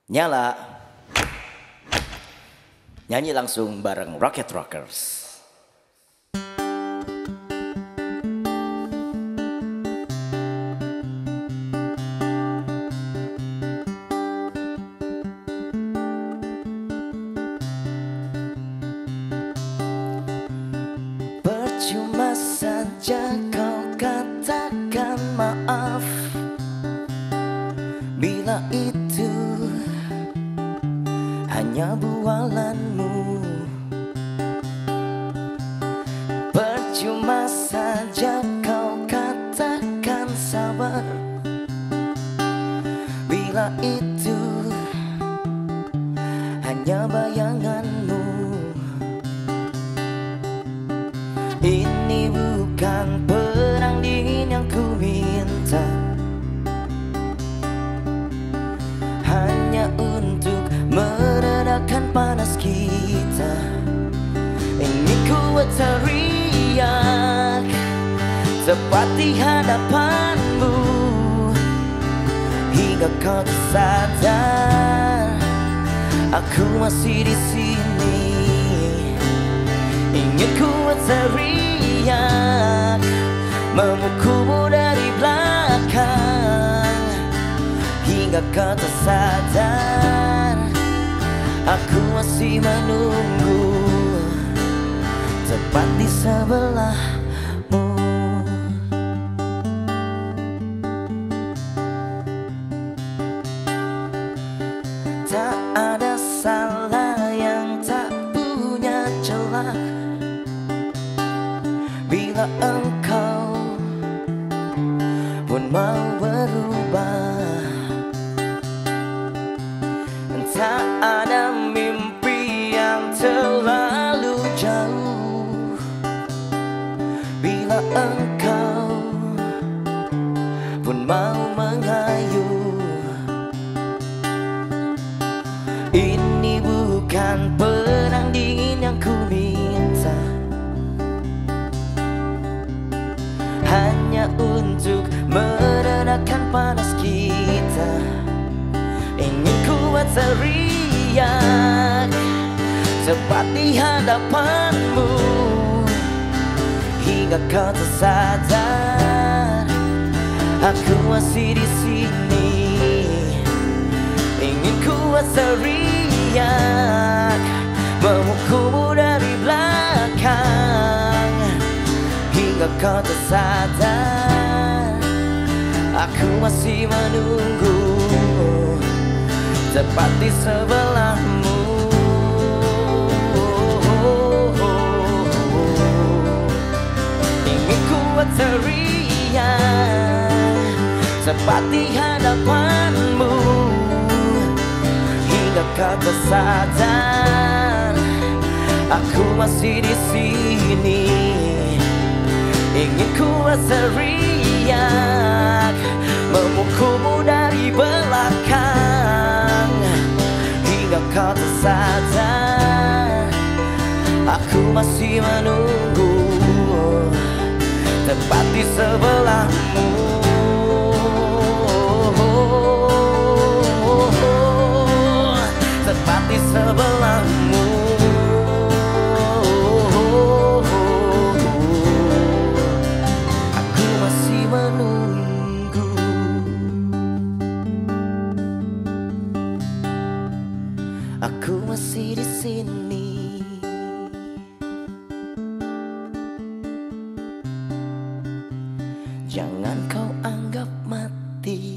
Nyala. Nyanyi langsung bareng Rocket Rockers. Percuma saja kau katakan maaf bila itu hanya bualanmu. Percuma saja kau katakan sabar bila itu hanya bayanganmu. Ini bukan perang dingin yang ku minta, hanya untuk meredakan panas kita. Ingin ku teriak tepat di hadapanmu hingga kau tersadar aku masih di sini. Ingin ku teriak memukulmu dari belakang hingga kau tersadar aku masih menunggu tepat di sebelahmu. Tak ada salah yang tak punya celah bila engkau pun mau berubah. Tak ada mimpi yang terlalu jauh bila engkau pun mau mengayuh. Ini bukan perang dingin yang ku minta, hanya untuk meredakan panas kita. Ingin ku teriak tepat di hadapanmu hingga kau tersadar aku masih di sini. Ingin ku teriak memukulmu dari belakang hingga kau tersadar aku masih menunggu tepat di sebelahmu. Ingin ku teriak tepat di hadapanmu hingga kau tersadar aku masih di sini. Ingin ku teriak memukulmu dari belakang hingga kau tersadar aku masih menunggu tepat di sebelahmu. Tepat di sebelahmu. Aku masih menunggu. Aku masih di sini. Jangan kau anggap mati.